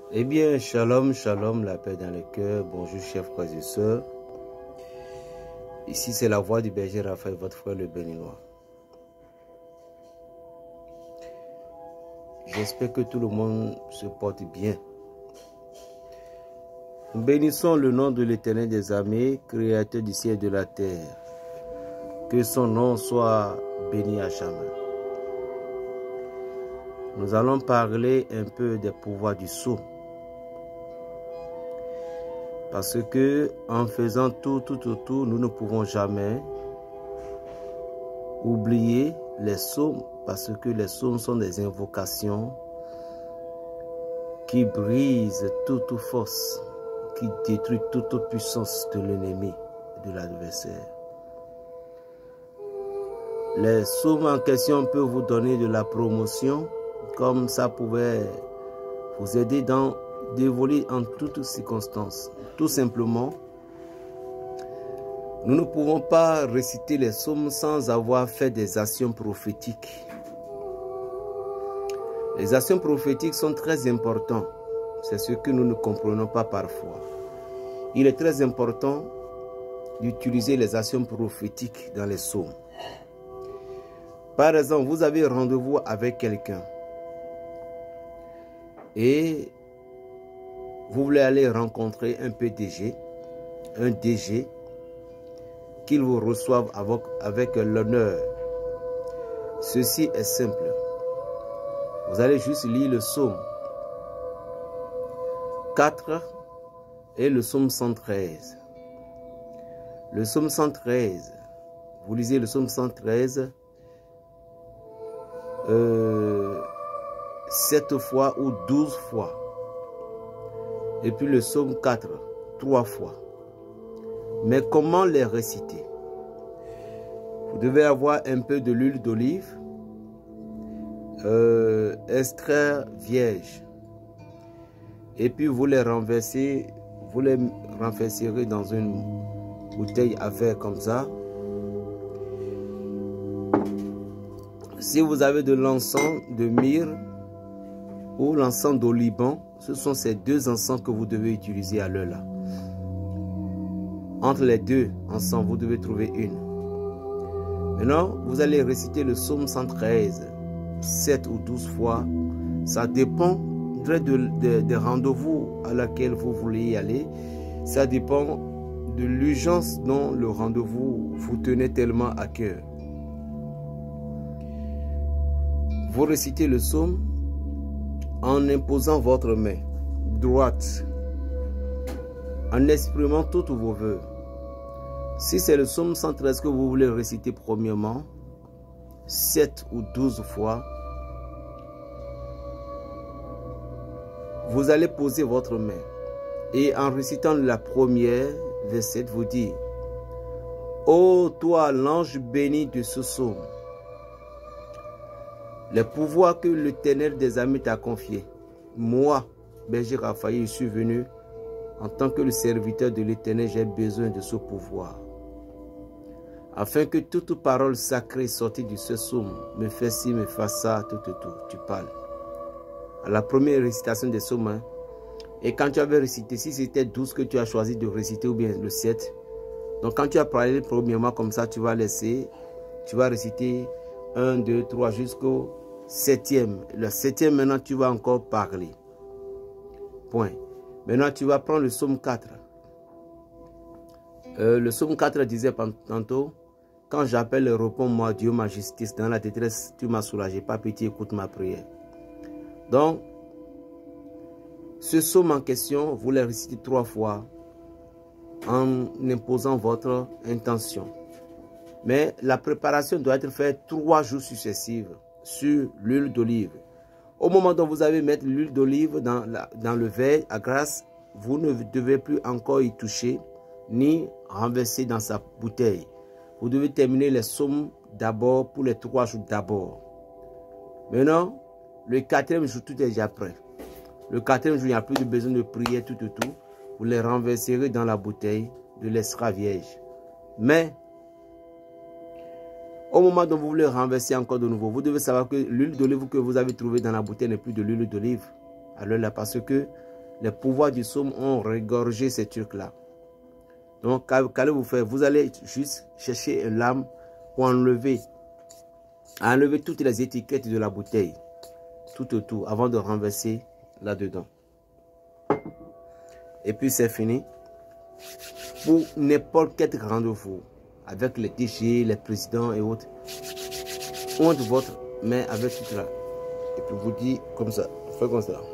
Eh bien, shalom, shalom, la paix dans le cœur. Bonjour, chers frères et sœurs. Ici, c'est la voix du berger Raphaël, votre frère le béninois. J'espère que tout le monde se porte bien. Nous bénissons le nom de l'Éternel des armées, créateur du ciel et de la terre. Que son nom soit béni à jamais. Nous allons parler un peu des pouvoirs du psaume. Parce que en faisant tout, nous ne pouvons jamais oublier les psaumes, parce que les psaumes sont des invocations qui brisent toute force, qui détruisent toute puissance de l'ennemi, de l'adversaire. Les psaumes en question peuvent vous donner de la promotion, comme ça pouvait vous aider dans d'évoluer en toutes circonstances. Tout simplement, nous ne pouvons pas réciter les psaumes sans avoir fait des actions prophétiques. Les actions prophétiques sont très importantes. C'est ce que nous ne comprenons pas parfois. Il est très important d'utiliser les actions prophétiques dans les psaumes. Par exemple, vous avez rendez-vous avec quelqu'un et vous voulez aller rencontrer un PDG, un DG, qu'il vous reçoive avec l'honneur. Ceci est simple. Vous allez juste lire le psaume 4 et le psaume 113. Le psaume 113, vous lisez le psaume 113 7 fois ou 12 fois. Et puis le psaume 4, 3 fois. Mais comment les réciter? Vous devez avoir un peu de l'huile d'olive, extrait vierge. Et puis vous les renversez, vous les renverserez dans une bouteille à verre comme ça. Si vous avez de l'encens de myrrhe ou l'encens d'oliban, ce sont ces deux encens que vous devez utiliser à l'heure là. Entre les deux encens, vous devez trouver une. Maintenant, vous allez réciter le psaume 113, 7 ou 12 fois. Ça dépend des rendez-vous à laquelle vous voulez y aller. Ça dépend de l'urgence dont le rendez-vous vous tenez tellement à cœur. Vous récitez le psaume en imposant votre main droite, en exprimant tous vos vœux. Si c'est le psaume 113 que vous voulez réciter premièrement, 7 ou 12 fois, vous allez poser votre main et en récitant la première verset, vous dites: ô toi, l'ange béni de ce psaume, les pouvoirs que l'Éternel des armées t'a confiés. Moi, berger Raphaël, je suis venu en tant que le serviteur de l'Éternel, j'ai besoin de ce pouvoir. Afin que toute parole sacrée sortie de ce psaume me fasse ci, me fasse ça, tout. Tu parles. À la première récitation des psaumes, hein, et quand tu avais récité, si c'était 12 que tu as choisi de réciter ou bien le 7, donc quand tu as parlé premièrement comme ça, tu vas réciter 1, 2, 3 jusqu'au 7e. Le 7e, maintenant, tu vas encore parler. Point. Maintenant, tu vas prendre le psaume 4. Le psaume 4 disait tantôt: quand j'appelle, réponds-moi, Dieu, ma justice. Dans la détresse, tu m'as soulagé. Pas pitié, écoute ma prière. Donc, ce psaume en question, vous le récitez 3 fois en imposant votre intention. Mais la préparation doit être faite 3 jours successifs sur l'huile d'olive. Au moment dont vous allez mettre l'huile d'olive dans le verre à glace, vous ne devez plus encore y toucher ni renverser dans sa bouteille. Vous devez terminer les psaumes d'abord pour les 3 jours d'abord. Maintenant, le 4e jour, tout est déjà prêt. Le 4e jour, il n'y a plus de besoin de prier, tout. Vous les renverserez dans la bouteille de l'extrait vierge. Mais au moment dont vous voulez renverser encore de nouveau, vous devez savoir que l'huile d'olive que vous avez trouvée dans la bouteille n'est plus de l'huile d'olive. Alors là, parce que Les pouvoirs du somme ont regorgé ces trucs-là. Donc, qu'allez-vous faire? Vous allez juste chercher une lame pour enlever toutes les étiquettes de la bouteille. Tout autour, avant de renverser là-dedans. Et puis, c'est fini. Pour n'importe quel rendez-vous, avec les DG, les présidents et autres, honte votre main avec tout là. Et puis, vous dites comme ça. Faites comme ça.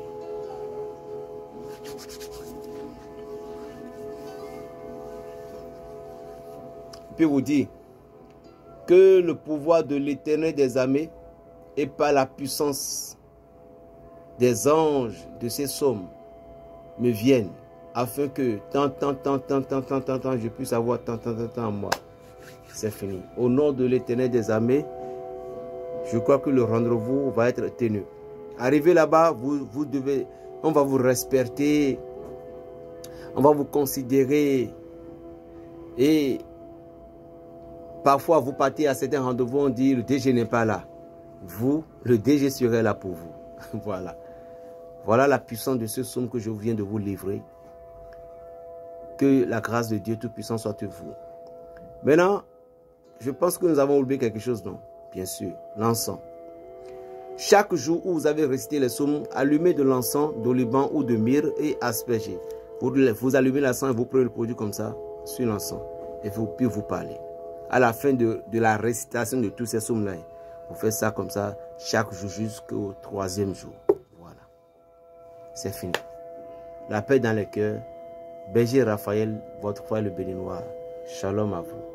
Puis vous dit que le pouvoir de l'Éternel des armées et par la puissance des anges de ces sommes me viennent afin que tant, je puisse avoir tant en moi. C'est fini. Au nom de l'Éternel des armées, je crois que le rendez-vous va être tenu. Arrivé là-bas, on va vous respecter, on va vous considérer et parfois, vous partez à certains rendez-vous, on dit le DG n'est pas là. Vous, le DG serait là pour vous. Voilà. Voilà la puissance de ce somme que je viens de vous livrer. Que la grâce de Dieu Tout-Puissant soit de vous. Maintenant, je pense que nous avons oublié quelque chose, non? Bien sûr, l'encens. Chaque jour où vous avez récité les sommes, allumez de l'encens, d'oliban ou de myrrhe et aspergez. Vous allumez l'encens et vous prenez le produit comme ça sur l'encens. Et puis vous parlez. À la fin de la récitation de tous ces sommes-là, vous faites ça comme ça chaque jour jusqu'au 3e jour. Voilà. C'est fini. La paix dans le cœur. Berger Raphaël, votre frère le béninois. Shalom à vous.